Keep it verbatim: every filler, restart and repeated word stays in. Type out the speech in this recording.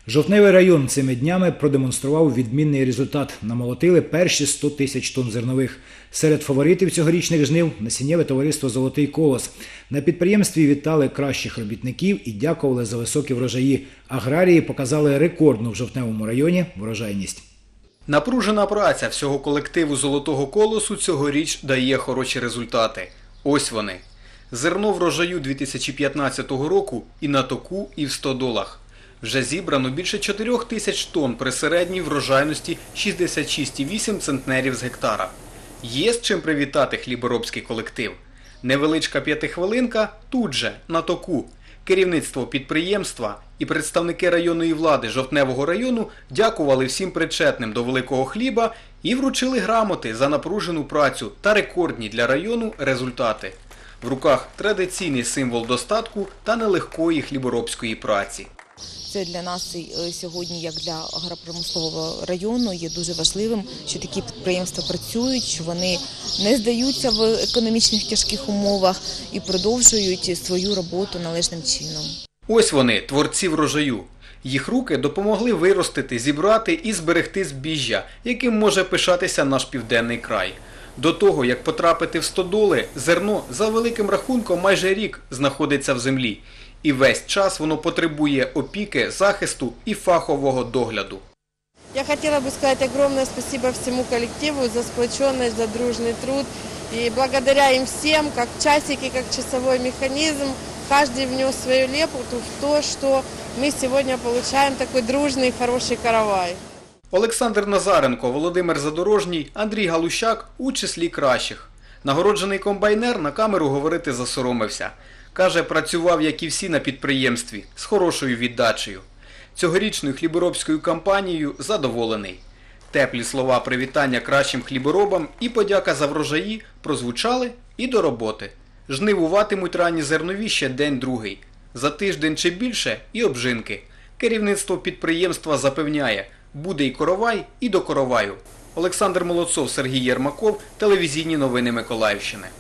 Жовтневий район цими днями продемонстрував відмінний результат. Намолотили перші сто тисяч тонн зернових. Серед фаворитів цьогорічних жнив – насіннєве товариство «Золотий колос». На підприємстві вітали кращих робітників і дякували за високі врожаї. Аграрії показали рекордну в Жовтневому районі врожайність. Напружена праця всього колективу «Золотого колосу» цьогоріч дає хороші результати. Ось вони. Зерно врожаю дві тисячі п'ятнадцятого року і на току, і в стодолах. Вже зібрано більше чотирьох тисяч тонн при середній врожайності шістдесят шість цілих вісім центнерів з гектара. Є з чим привітати хліборобський колектив. Невеличка п'ятихвилинка тут же, на току. Керівництво підприємства і представники районної влади Жовтневого району дякували всім причетним до великого хліба і вручили грамоти за напружену працю та рекордні для району результати. В руках традиційний символ достатку та нелегкої хліборобської праці. Це для нас сьогодні, як для агропромислового району, є дуже важливим, що такі підприємства працюють, що вони не здаються в економічних тяжких умовах і продовжують свою роботу належним чином. Ось вони, творці врожаю. Їх руки допомогли виростити, зібрати і зберегти збіжжя, яким може пишатися наш південний край. До того, як потрапити в стодоли, зерно за великим рахунком майже рік знаходиться в землі. І весь час воно потребує опіки, захисту і фахового догляду. Я хотела бы сказать огромное спасибо всему коллективу за сплоченность, за дружный труд. И благодаря им всем, как часики, как часовой механизм, каждый внес свою лепту в то, что мы сегодня получаем такой дружный, хороший каравай. Олександр Назаренко, Володимир Задорожній, Андрій Галущак у числі кращих. Нагороджений комбайнер на камеру говорити засоромився. Каже, працював, як і всі на підприємстві, з хорошою віддачею. Цьогорічною хліборобською кампанією задоволений. Теплі слова привітання кращим хліборобам і подяка за врожаї прозвучали і до роботи. Жнивуватимуть ранні зернові ще день-другий. За тиждень чи більше і обжинки. Керівництво підприємства запевняє, буде і коровай, і до короваю. Олександр Молодцов, Сергій Єрмаков, телевізійні новини Миколаївщини.